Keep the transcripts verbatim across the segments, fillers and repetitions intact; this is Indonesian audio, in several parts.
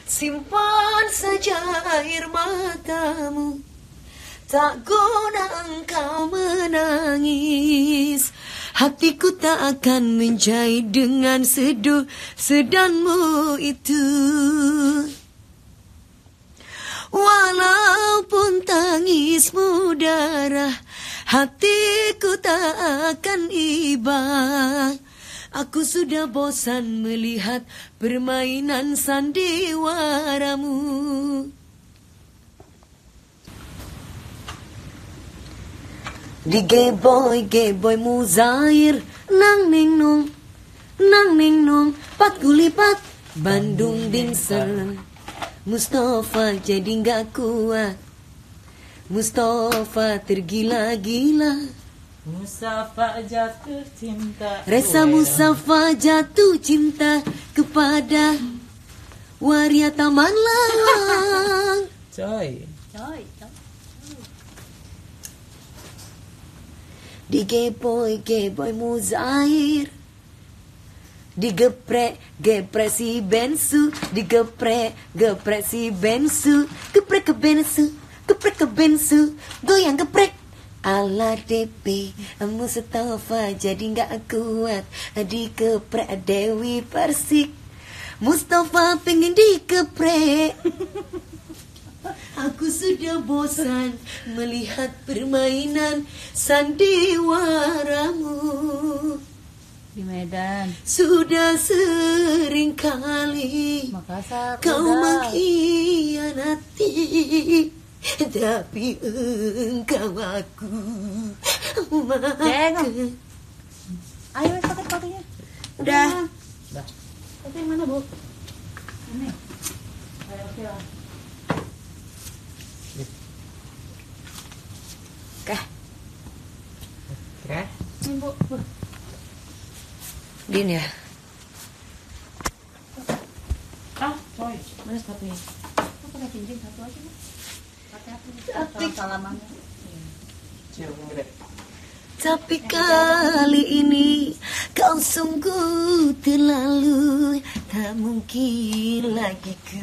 Simpan saja air matamu, tak guna engkau menangis. Hatiku tak akan menjahit dengan seduh sedanmu itu. Walaupun tangismu darah, hatiku tak akan iba. Aku sudah bosan melihat permainan sandiwaramu. Di gay boy, gay boy Muzair, nang ning nung, nang ning nung, pat gulipat, Bandung Dinser. Mustafa jadi gak kuat, Mustafa tergila-gila. Mustafa jatuh cinta. Resa Mustafa jatuh cinta kepada waria Taman Lawang. Coy. Coy, coy. Di gay boy, gay boy Muzair, digeprek, geprek si bensu, digeprek, geprek si bensu, geprek ke bensu, geprek ke bensu, goyang geprek. Ala D P Mustafa jadi gak kuat, dikeprek Dewi Persik. Mustafa pengen dikeprek. Aku sudah bosan melihat permainan sandiwaramu. Di Medan. Sudah sering kali Makassar. kau udah. mengkhianati, tapi engkau aku makan. Ayo pakai kopinya. Udah. Udah. Kopi yang mana, Bu? Ini. Ayo, oke lah. Kah, Oke. Ini, Bu. Bu. Din ya. Ah, coy. Mana sepatunya? Aku pakai cincin satu aja, Bu. Hati-hati. Salam salamannya. Cium gede. Tapi kali ini kau sungguh terlalu, tak mungkin lagi ku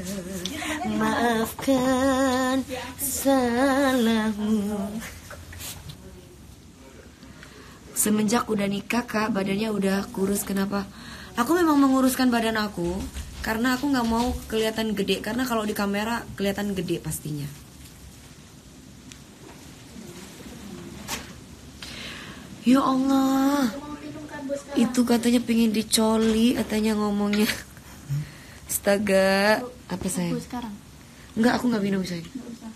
maafkan salahmu. Semenjak udah nikah kak, badannya udah kurus. Kenapa? Aku memang menguruskan badan aku karena aku nggak mau kelihatan gede. Karena kalau di kamera kelihatan gede pastinya. Ya Allah, itu katanya pengen dicoli, katanya ngomongnya. Astaga, apa sayang? Bu sekarang. Enggak, aku nggak minum sayang. Nggak usah.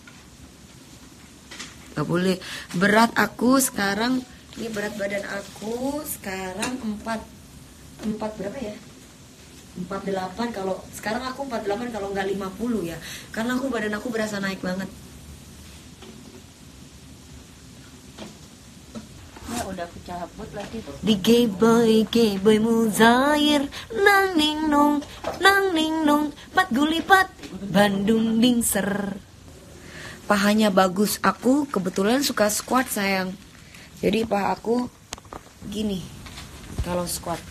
Gak boleh. Berat aku sekarang, ini berat badan aku sekarang empat empat berapa ya? empat delapan. Kalau sekarang aku empat delapan, kalau nggak lima puluh ya. Karena aku badan aku berasa naik banget. Ya udah aku cabut lagi. Di gay boy, gay boy Muzair, nang ning nung, nang ning nung, pat gulipat, Bandung Dinser. Pahanya bagus, aku kebetulan suka squat sayang. Jadi paha aku gini kalau squat.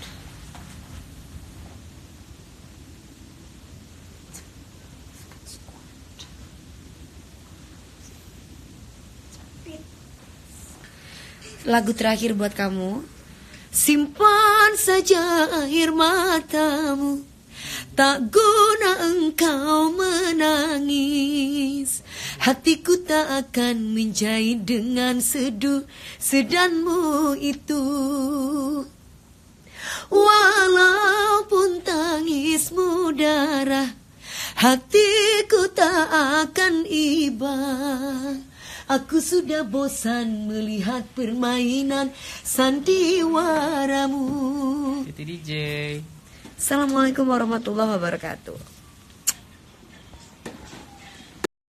Lagu terakhir buat kamu. Simpan saja air matamu, tak guna engkau menangis. Hatiku tak akan menjahit dengan seduh sedanmu itu. Walaupun tangismu darah, hatiku tak akan iba. Aku sudah bosan melihat permainan sandiwaramu. Itu D J. Assalamualaikum warahmatullahi wabarakatuh.